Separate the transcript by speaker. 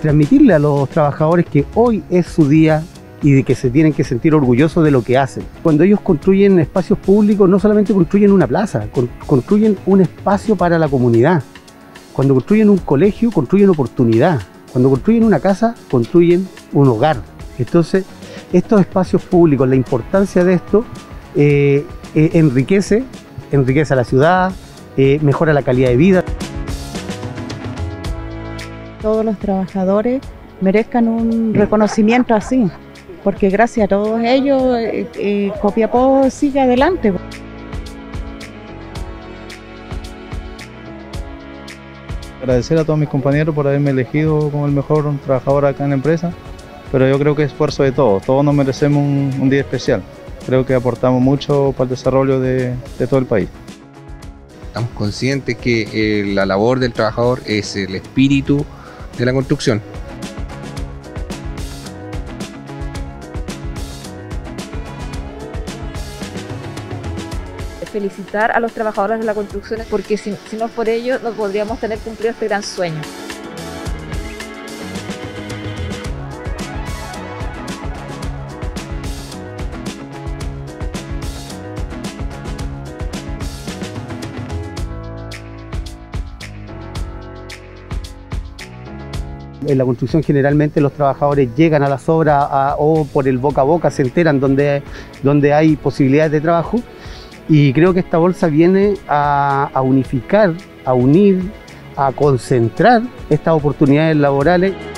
Speaker 1: transmitirle a los trabajadores que hoy es su día y de que se tienen que sentir orgullosos de lo que hacen. Cuando ellos construyen espacios públicos, no solamente construyen una plaza, construyen un espacio para la comunidad. Cuando construyen un colegio, construyen oportunidad. Cuando construyen una casa, construyen un hogar. Entonces, estos espacios públicos, la importancia de esto, enriquece a la ciudad, mejora la calidad de vida.
Speaker 2: Todos los trabajadores merezcan un reconocimiento así, porque gracias a todos ellos Copiapó sigue adelante.
Speaker 3: Agradecer a todos mis compañeros por haberme elegido como el mejor trabajador acá en la empresa, pero yo creo que es esfuerzo de todos nos merecemos un día especial. Creo que aportamos mucho para el desarrollo de todo el país.
Speaker 4: Estamos conscientes que la labor del trabajador es el espíritu de la construcción.
Speaker 5: Felicitar a los trabajadores de la construcción porque si no por ello no podríamos tener cumplido este gran sueño.
Speaker 1: En la construcción generalmente los trabajadores llegan a las obras o por el boca a boca se enteran donde hay posibilidades de trabajo, y creo que esta bolsa viene a unificar, a unir, a concentrar estas oportunidades laborales.